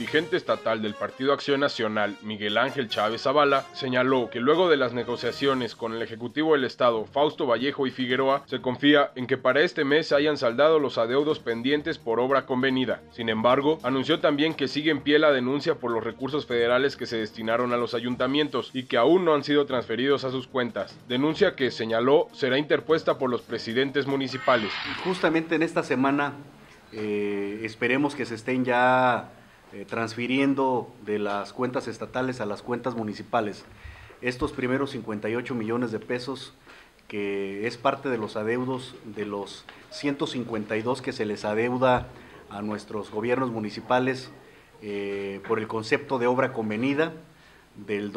dirigente estatal del Partido Acción Nacional, Miguel Ángel Chávez Zavala, señaló que luego de las negociaciones con el Ejecutivo del Estado, Fausto Vallejo y Figueroa, se confía en que para este mes se hayan saldado los adeudos pendientes por obra convenida. Sin embargo, anunció también que sigue en pie la denuncia por los recursos federales que se destinaron a los ayuntamientos y que aún no han sido transferidos a sus cuentas. Denuncia que, señaló, será interpuesta por los presidentes municipales. Justamente en esta semana esperemos que se estén ya transfiriendo de las cuentas estatales a las cuentas municipales estos primeros 58 millones de pesos, que es parte de los adeudos de los 152 que se les adeuda a nuestros gobiernos municipales por el concepto de obra convenida del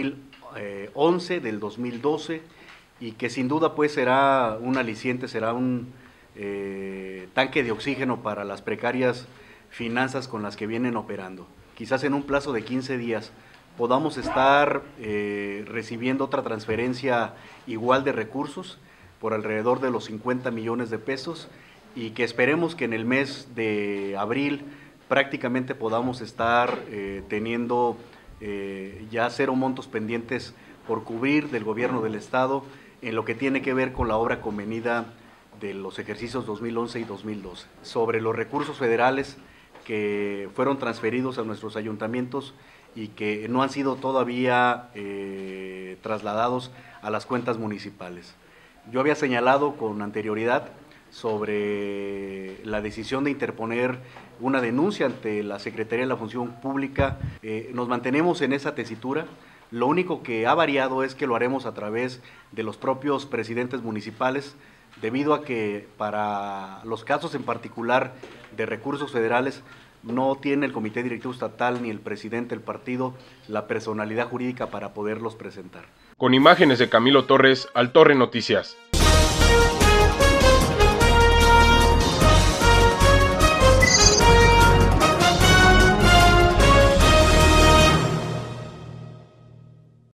2011, del 2012, y que sin duda pues será un aliciente, será un tanque de oxígeno para las precarias finanzas con las que vienen operando. Quizás en un plazo de 15 días podamos estar recibiendo otra transferencia igual de recursos por alrededor de los 50 millones de pesos, y que esperemos que en el mes de abril prácticamente podamos estar teniendo ya 0 montos pendientes por cubrir del gobierno del estado en lo que tiene que ver con la obra convenida de los ejercicios 2011 y 2012. Sobre los recursos federales que fueron transferidos a nuestros ayuntamientos y que no han sido todavía trasladados a las cuentas municipales. Yo había señalado con anterioridad sobre la decisión de interponer una denuncia ante la Secretaría de la Función Pública. Nos mantenemos en esa tesitura. Lo único que ha variado es que lo haremos a través de los propios presidentes municipales, debido a que para los casos en particular de recursos federales no tiene el Comité Directivo Estatal ni el presidente del partido la personalidad jurídica para poderlos presentar. Con imágenes de Camilo Torres, Al Torre Noticias.